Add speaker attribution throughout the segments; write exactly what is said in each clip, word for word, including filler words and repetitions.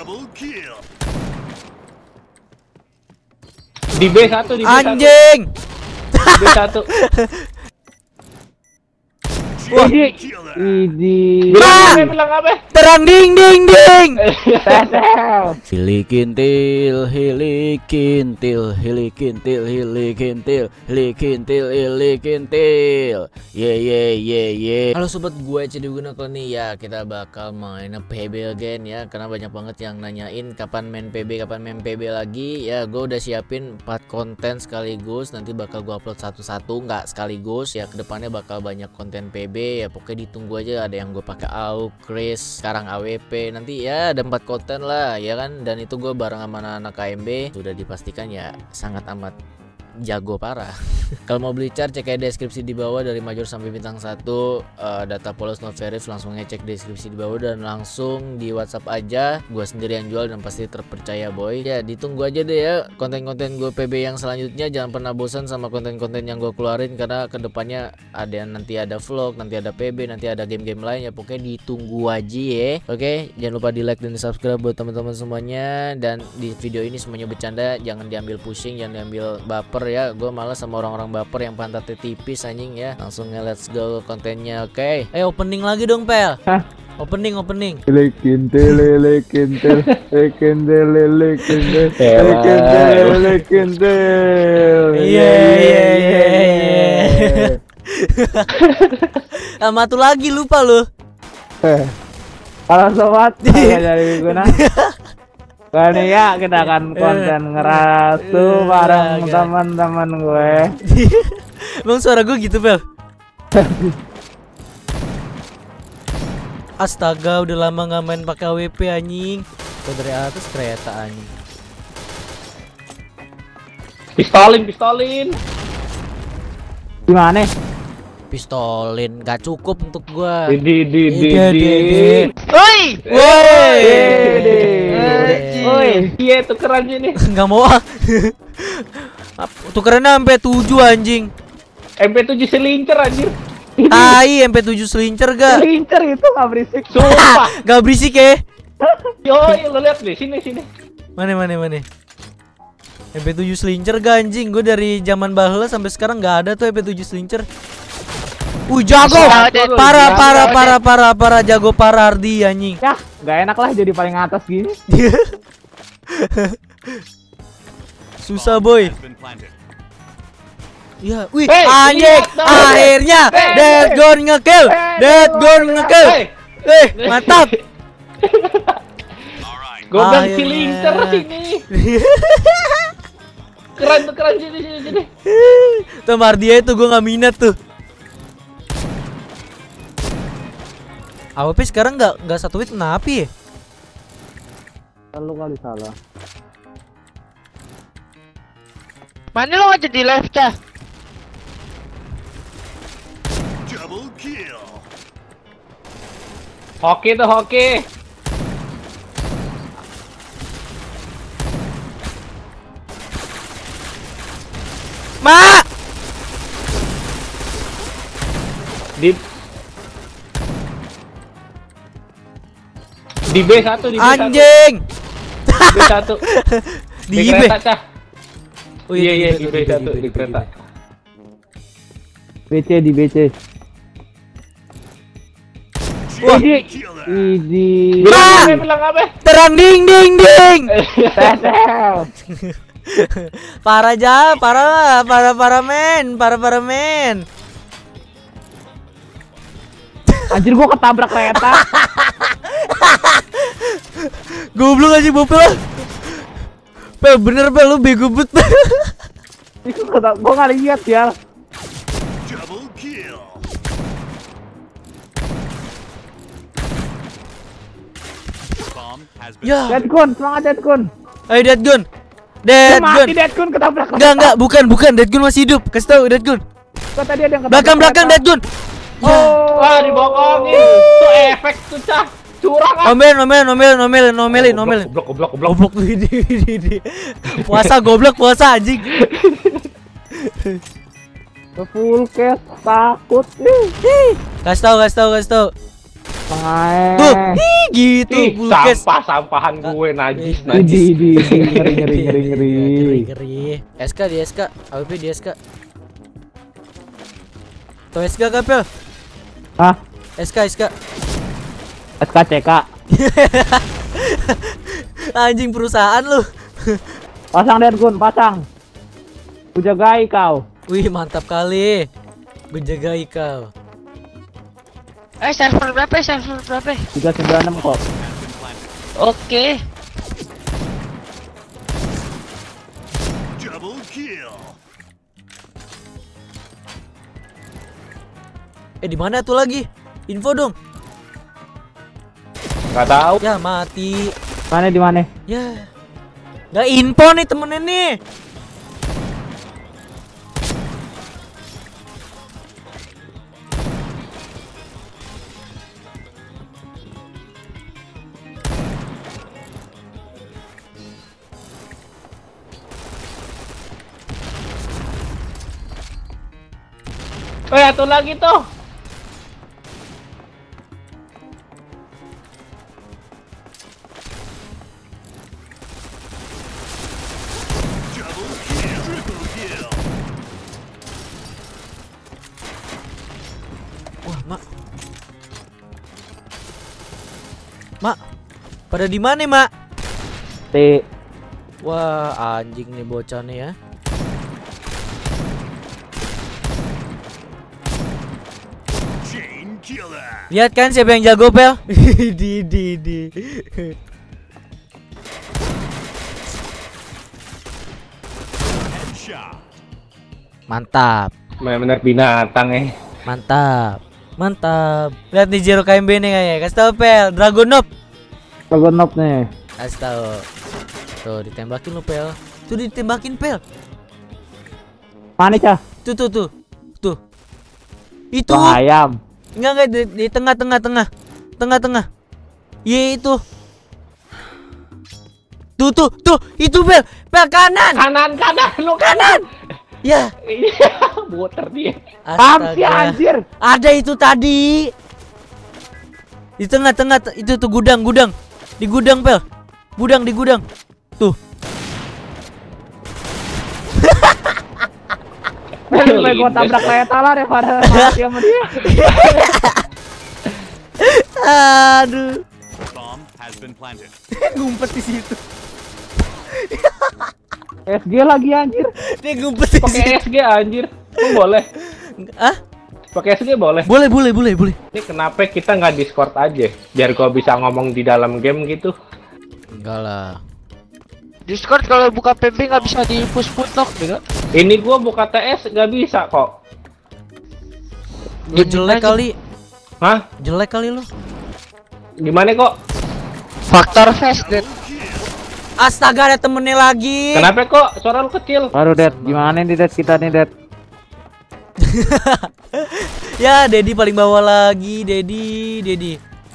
Speaker 1: Di B satu, di B satu.
Speaker 2: Anjing.
Speaker 1: B satu. Wah, idi.
Speaker 2: Bang!
Speaker 1: Bilang apa?
Speaker 2: Terang ding ding ding.
Speaker 1: Tesel.
Speaker 2: Hilikintil, hilikintil, hilikintil, hilikintil, hilikintil, hilikintil. Ye ye ye ye. Halo sobat gue Cedi Gunakan nih ya, kita bakal main P B again ya, karena banyak banget yang nanyain kapan main P B, kapan main P B lagi. Ya, gue udah siapin empat konten sekaligus, nanti bakal gue upload satu-satu, nggak sekaligus ya. Kedepannya bakal banyak konten P B ya, pokoknya ditunggu aja. Ada yang gue pakai A U, Chris, sekarang A W P, nanti ya ada empat konten lah ya kan. Dan itu gue bareng sama anak-anak K M B, sudah dipastikan ya sangat amat jago parah. Kalau mau beli chart cek aja deskripsi di bawah, dari major sampai bintang satu, uh, data polos not verif, langsung ngecek deskripsi di bawah dan langsung di WhatsApp aja. Gue sendiri yang jual dan pasti terpercaya boy. Ya ditunggu aja deh ya konten-konten gue P B yang selanjutnya. Jangan pernah bosan sama konten-konten yang gue keluarin, karena kedepannya ada nanti ada vlog, nanti ada P B, nanti ada game-game lain ya. Pokoknya ditunggu aja ya. Oke, jangan lupa di like dan di subscribe buat teman-teman semuanya. Dan di video ini semuanya bercanda, jangan diambil pusing, jangan diambil baper ya. Gue malas sama orang-orang baper yang pantatnya tipis anjing ya. Langsung let's go kontennya. Oke, okay. Eh opening lagi dong Pel. Hah? Opening opening.
Speaker 1: Lekintil lekintil lekintil lekintil lekintil lekintil.
Speaker 2: Iya iya iya. Sama tuh lagi lupa lu.
Speaker 1: Eh. Halo sobat, saya dari Guna. Kali ya kita akan konten ngerasu bareng teman-teman gue.
Speaker 2: Emang suara gue gitu Pel? Astaga, udah lama nggak main pakai A W P anjing. Tuh dari atas kereta anjing.
Speaker 1: Pistolin, pistolin. Gimana?
Speaker 2: Pistolin gak cukup untuk gua.
Speaker 1: Di di di di.
Speaker 2: Woi, woi,
Speaker 1: woi, iya tukeran ini.
Speaker 2: Nggak mau ah. Tukerannya sampai tujuh anjing.
Speaker 1: M P tujuh selincer anjir.
Speaker 2: Tai M P tujuh selincer gak?
Speaker 1: Selincer itu nggak berisik. Sumpah.
Speaker 2: Gak berisik ya?
Speaker 1: Yoi, lo lihat deh sini sini.
Speaker 2: Mana mana mana. M P tujuh selincer gak anjing? Gue dari zaman baheula sampai sekarang nggak ada tuh M P tujuh selincer. Uh jago, parah parah parah parah parah jago parah Ardi anjing.
Speaker 1: Ya, nggak enak lah jadi paling atas gini.
Speaker 2: Susah boy. Ya, wih
Speaker 1: hey,
Speaker 2: anjing, akhirnya hey, Dead Gun ngekill, hey, Dead Gun ngekill. Hey, hey, mantap.
Speaker 1: Gue bilang silincer sini. Keren tuh, keren sini sini sini.
Speaker 2: Tuh Mardia itu gue nggak minat tuh. A W P sekarang nggak nggak satu hit kenapa ya?
Speaker 1: Lalu kali salah.
Speaker 3: Mana lo aja di live cah?
Speaker 4: Double kill.
Speaker 1: Hoki tuh hoki.
Speaker 2: Ma.
Speaker 1: Di Di B satu, di B satu.
Speaker 2: Anjing.
Speaker 1: Di B satu.
Speaker 2: Di,
Speaker 1: di
Speaker 2: B.
Speaker 1: kereta cah.
Speaker 2: Oh
Speaker 1: iya iya di B satu di kereta. B C di B C.
Speaker 2: Wah,
Speaker 1: idi.
Speaker 2: Bang!
Speaker 1: Bilang apa?
Speaker 2: Terang ding ding ding.
Speaker 1: Tesel.
Speaker 2: Parah aja, parah, parah parah men, parah parah men.
Speaker 1: Anjir gua ketabrak kereta.
Speaker 2: Goblok aja Bopel. Pel bener Pel lu bego bet.
Speaker 1: Itu kata gua enggak lihat ya.
Speaker 4: Double kill.
Speaker 2: Ya.
Speaker 1: Deadgun, semangat Deadgun.
Speaker 2: Ayo Deadgun. Deadgun.
Speaker 1: Mati Deadgun ketabrak.
Speaker 2: Enggak enggak, bukan bukan Deadgun masih hidup. Kasih tahu Deadgun.
Speaker 1: Kok tadi ada yang ketabrak.
Speaker 2: Belakang belakang Deadgun.
Speaker 1: Oh, wah dibohongin. Itu efek tuh cah. Curang ah.
Speaker 2: Omelin omelin omelin omelin omelin omelin.
Speaker 1: Goblok goblok goblok.
Speaker 2: Goblok tuh ini ini. Puasa goblok puasa anjing.
Speaker 1: Full case takut.
Speaker 2: Kasih tahu kasih tahu kasih tahu.
Speaker 1: Tengah.
Speaker 2: Tuh, ih, gitu.
Speaker 5: Ih,
Speaker 2: Bulkes.
Speaker 5: sampah-sampahan gue najis,
Speaker 1: Di
Speaker 5: najis.
Speaker 1: di di ngeri ngeri ngeri ngeri.
Speaker 2: Ngeri ngeri. S K di S K, A W P di S K. Tuh S K kapel.
Speaker 1: Hah?
Speaker 2: S K S K.
Speaker 1: S K C K.
Speaker 2: Anjing perusahaan lu.
Speaker 1: Pasang Deadgun, pasang. Ku jagai kau.
Speaker 2: Wih, mantap kali. Gue jagai kau.
Speaker 3: Eh server berapa? Server berapa?
Speaker 1: tiga sembilan enam kok.
Speaker 3: Oke.
Speaker 4: Double kill.
Speaker 2: Eh, di mana tuh lagi? Info dong.
Speaker 5: Gak tahu.
Speaker 2: Ya mati.
Speaker 1: Mana di mana?
Speaker 2: Ya. Nggak info nih temennya nih.
Speaker 5: Eh, satu lagi tuh.
Speaker 4: Double kill. Triple kill.
Speaker 2: Wah, Mak. Mak. Pada di mana, Mak?
Speaker 1: T.
Speaker 2: Wah, anjing nih bocah nih ya.
Speaker 4: Chain killer.
Speaker 2: Lihat kan siapa yang jago, Pel? di di di.
Speaker 4: Headshot.
Speaker 2: Mantap.
Speaker 5: Bener-bener binatang eh.
Speaker 2: Mantap. Mantap. Lihat nih Zero K M B nih kayaknya. Kasih tau, Pel. Dragonov.
Speaker 1: Dragonov nih.
Speaker 2: Kasih tahu. Tuh ditembakin lu, Pel. Tuh ditembakin, Pel.
Speaker 1: Mana cah?
Speaker 2: Tuh tuh tuh. Tuh. Itu.
Speaker 1: Bang ayam.
Speaker 2: Enggak enggak di, di tengah tengah tengah. Tengah tengah. Iya itu. Tuh tuh tuh itu Pel. Pel kanan.
Speaker 5: Kanan, kanan, lu
Speaker 2: Kanan. Ya.
Speaker 5: Iya, muter dia.
Speaker 1: Pam si anjir.
Speaker 2: Ada itu tadi. Di tengah-tengah t- itu tuh gudang, gudang. Di gudang, Pel. Gudang di gudang. Tuh.
Speaker 1: Lebih gua tabrak kereta lah daripada mati sama dia.
Speaker 2: Aduh.
Speaker 4: Bomb has been planted.
Speaker 2: Ngumpet di situ.
Speaker 1: S G lagi anjir.
Speaker 2: Dia ngumpet di
Speaker 5: Pakai
Speaker 2: situ.
Speaker 5: S G anjir. Lu boleh.
Speaker 2: Ah?
Speaker 5: Pakai S G boleh.
Speaker 2: Boleh, boleh, boleh, boleh.
Speaker 5: Ini kenapa kita nggak Discord aja? Biar gua bisa ngomong di dalam game gitu.
Speaker 2: Enggak lah.
Speaker 3: Discord kalau buka P B nggak bisa di push putok gitu.
Speaker 5: Ini gua buka T S nggak bisa kok.
Speaker 2: Lu jelek kali.
Speaker 5: Hah?
Speaker 2: Jelek kali lu.
Speaker 5: Gimana kok?
Speaker 3: Faktor face dead.
Speaker 2: Astaga, ada temennya lagi.
Speaker 5: Kenapa kok suara lu kecil?
Speaker 1: Baru Dad, gimana nih Dad kita nih Dad?
Speaker 2: Ya, Dedi paling bawah lagi, Dedi, Dedi.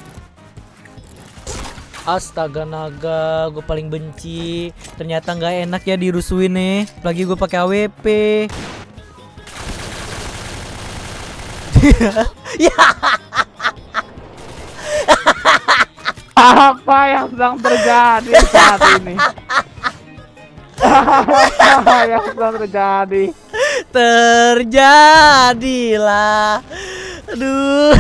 Speaker 2: Astaga naga, gue paling benci. Ternyata nggak enak ya dirusuin nih. Lagi gue pakai A W P. Ya.
Speaker 1: Apa yang sedang terjadi saat ini? Apa yang sedang terjadi?
Speaker 2: Terjadilah. Aduh.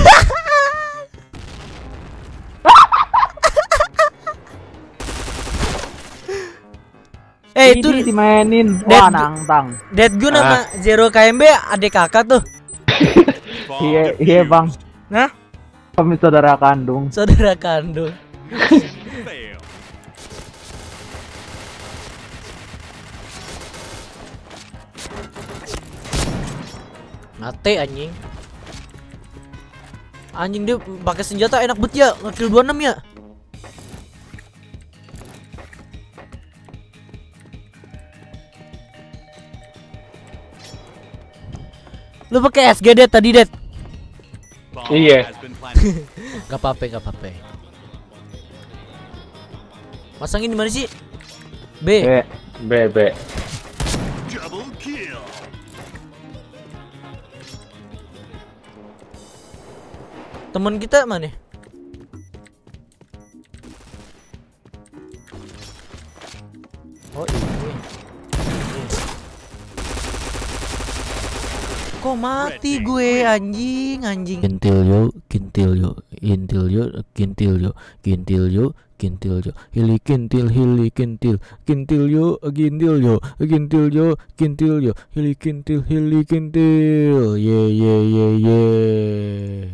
Speaker 2: Eh itu
Speaker 1: Ini dimainin.
Speaker 2: Dead-
Speaker 1: Wah, nangtang.
Speaker 2: Dead Gun sama Zero K M B adik kakak tuh.
Speaker 4: Bomb
Speaker 1: Iya, iya Bang.
Speaker 2: Nah,
Speaker 1: Kami saudara kandung.
Speaker 2: saudara kandung.
Speaker 4: fail.
Speaker 2: Mate anjing. Anjing dia pakai senjata enak bet ya, ngekill dua puluh enam ya. Lu pakai S G Det tadi Det.
Speaker 4: Bomb
Speaker 5: Iya.
Speaker 4: has been planted.
Speaker 2: Gak apa-apa, gak apa-apa. Masangin di mana sih? B.
Speaker 1: Eh,
Speaker 5: B B.
Speaker 4: Double kill.
Speaker 2: Temen kita mana? Oh ini. Kok mati gue anjing anjing. Kintil yo, kintil yo, intil yo, kintil yo, kintil yo, kintil yo, hili kintil, hili kintil, kintil yo, kintil yo, kintil yo, kintil yo, hili kintil, hili kintil, ye ye ye ye.